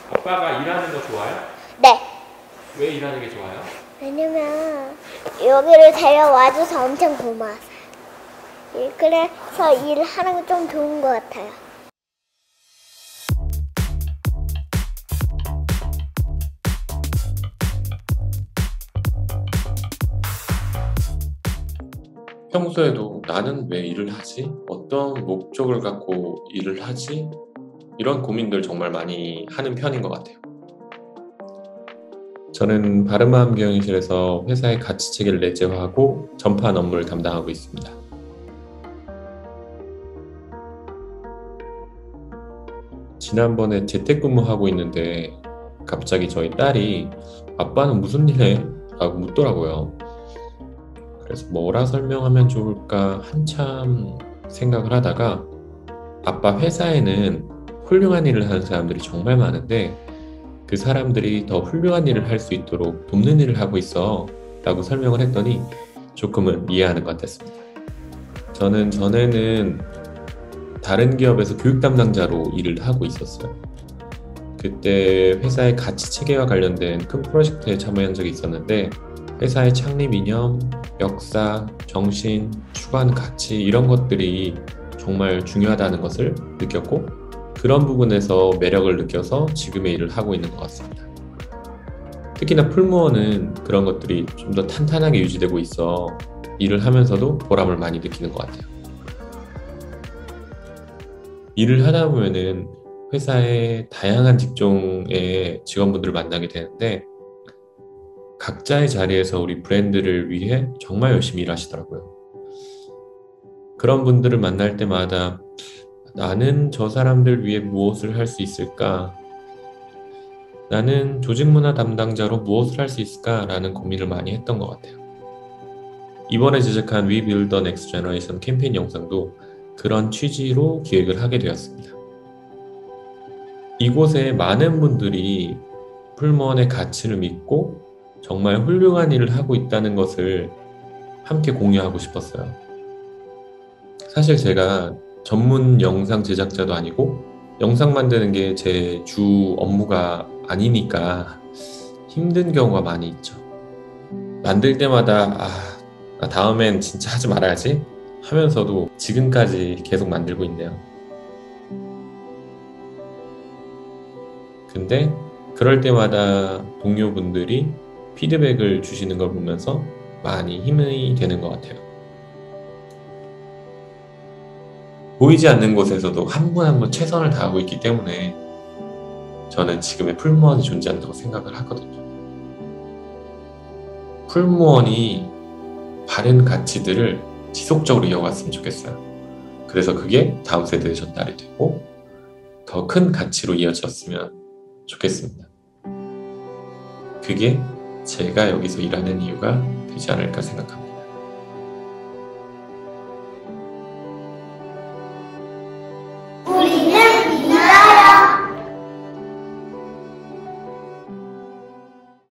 아빠가 일하는 거 좋아요? 네. 왜 일하는 게 좋아요? 왜냐면 여기를 데려와줘서 엄청 고마워서. 그래서 일하는 게 좀 좋은 것 같아요. 평소에도 나는 왜 일을 하지? 어떤 목적을 갖고 일을 하지? 이런 고민들 정말 많이 하는 편인 것 같아요. 저는 바른마음경영실에서 회사의 가치체계를 내재화하고 전파한 업무를 담당하고 있습니다. 지난번에 재택근무하고 있는데 갑자기 저희 딸이 아빠는 무슨 일 해? 라고 묻더라고요. 그래서 뭐라 설명하면 좋을까 한참 생각을 하다가 아빠 회사에는 훌륭한 일을 하는 사람들이 정말 많은데 그 사람들이 더 훌륭한 일을 할 수 있도록 돕는 일을 하고 있어 라고 설명을 했더니 조금은 이해하는 것 같았습니다. 저는 전에는 다른 기업에서 교육 담당자로 일을 하고 있었어요. 그때 회사의 가치 체계와 관련된 큰 프로젝트에 참여한 적이 있었는데 회사의 창립 이념, 역사, 정신, 추구하는 가치 이런 것들이 정말 중요하다는 것을 느꼈고 그런 부분에서 매력을 느껴서 지금의 일을 하고 있는 것 같습니다. 특히나 풀무원은 그런 것들이 좀 더 탄탄하게 유지되고 있어 일을 하면서도 보람을 많이 느끼는 것 같아요. 일을 하다 보면은 회사의 다양한 직종의 직원분들을 만나게 되는데 각자의 자리에서 우리 브랜드를 위해 정말 열심히 일하시더라고요. 그런 분들을 만날 때마다 나는 저 사람들 위해 무엇을 할 수 있을까? 나는 조직문화 담당자로 무엇을 할 수 있을까? 라는 고민을 많이 했던 것 같아요. 이번에 제작한 We Build the Next Generation 캠페인 영상도 그런 취지로 기획을 하게 되었습니다. 이곳에 많은 분들이 풀무원의 가치를 믿고 정말 훌륭한 일을 하고 있다는 것을 함께 공유하고 싶었어요. 사실 제가 전문 영상 제작자도 아니고 영상 만드는 게 제 주 업무가 아니니까 힘든 경우가 많이 있죠. 만들 때마다 다음엔 진짜 하지 말아야지 하면서도 지금까지 계속 만들고 있네요. 근데 그럴 때마다 동료분들이 피드백을 주시는 걸 보면서 많이 힘이 되는 것 같아요. 보이지 않는 곳에서도 한 분 한 분 최선을 다하고 있기 때문에 저는 지금의 풀무원이 존재한다고 생각을 하거든요. 풀무원이 바른 가치들을 지속적으로 이어갔으면 좋겠어요. 그래서 그게 다음 세대에 전달이 되고 더 큰 가치로 이어졌으면 좋겠습니다. 그게 제가 여기서 일하는 이유가 되지 않을까 생각합니다.